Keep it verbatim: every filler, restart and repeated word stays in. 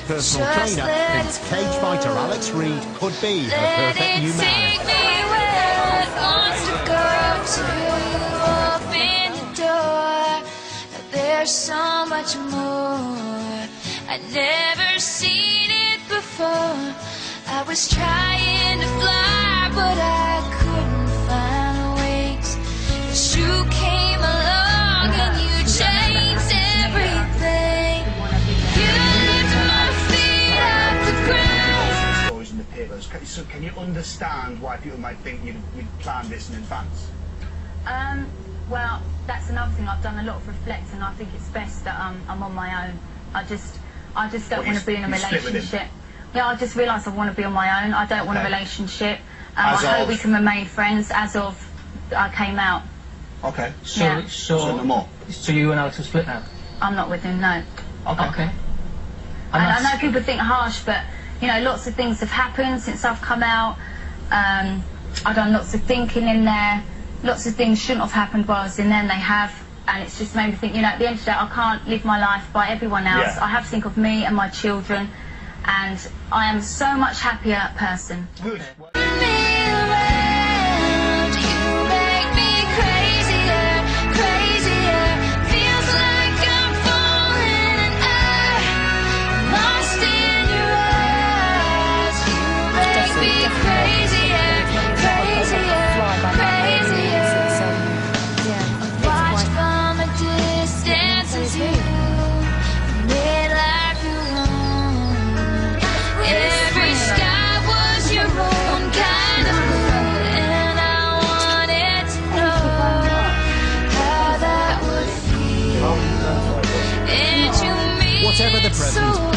personal trainer thinks cage fighter Alex Reid could be the perfect new man. Take me where it wants to go to, open the door. There's so much more. I'd never seen it before. I was trying to fly, but I couldn't find wings. But you came along and you changed everything. You lifted my feet off the ground. Stories in the papers. So can you understand why people might think you'd, you'd planned this in advance? Um, well, that's another thing. I've done a lot of reflecting. I think it's best that um, I'm on my own. I just, I just don't want to be in a relationship. Yeah, I just realised I want to be on my own. I don't want okay. a relationship. Um, I hope of... we can remain friends as of I came out. Okay. So, yeah. so, so, no more. So you and Alex are split now? I'm not with him, no. Okay. okay. And, and I know people think harsh, but you know, lots of things have happened since I've come out. Um, I've done lots of thinking in there. Lots of things shouldn't have happened while I was in there, and they have. And it's just made me think, you know, at the end of the day, I can't live my life by everyone else. Yeah. I have to think of me and my children. And I am so much happier person. Good. Whatever the present,